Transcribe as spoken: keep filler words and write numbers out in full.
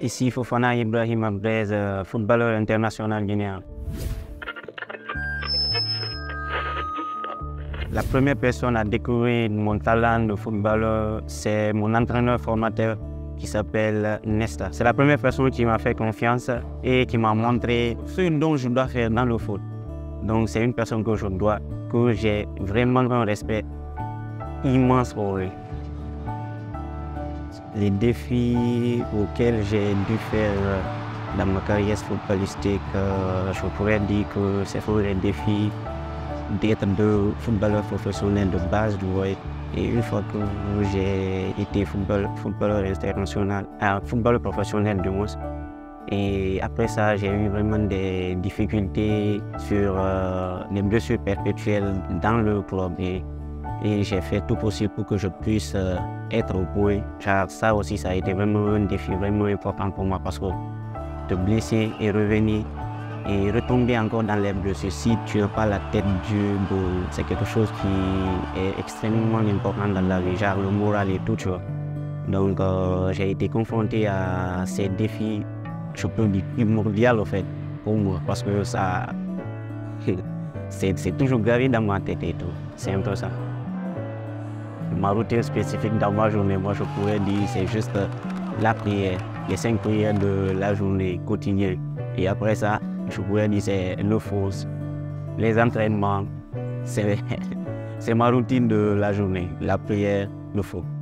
Ici, Fofana Ibrahim Abrez, euh, footballeur international guinéen. La première personne à découvrir mon talent de footballeur, c'est mon entraîneur formateur qui s'appelle Nesta. C'est la première personne qui m'a fait confiance et qui m'a montré ce dont je dois faire dans le foot. Donc c'est une personne que je dois, que j'ai vraiment un respect immense pour lui. Les défis auxquels j'ai dû faire dans ma carrière footballistique, euh, je pourrais dire que c'est les défis d'être de footballeur professionnel de base, ouais. Et une fois que j'ai été football, footballeur international, euh, footballeur professionnel de moins, et après ça j'ai eu vraiment des difficultés sur euh, les blessures perpétuelles dans le club et, et j'ai fait tout possible pour que je puisse euh, être au point. Car ça aussi ça a été vraiment un défi vraiment important pour moi parce que de blesser et revenir et retomber encore dans les blessures, si tu n'as pas la tête dure, c'est quelque chose qui est extrêmement important dans la vie, genre le moral et tout, tu vois. Donc euh, j'ai été confronté à ces défis, je peux dire primordial en fait, pour moi, parce que ça, c'est toujours gravé dans ma tête et tout, c'est un peu ça. Ma routine spécifique dans ma journée, moi je pourrais dire, c'est juste la prière, les cinq prières de la journée quotidienne, et après ça, je pourrais dire c'est le foot, les entraînements, c'est ma routine de la journée, la prière, le foot.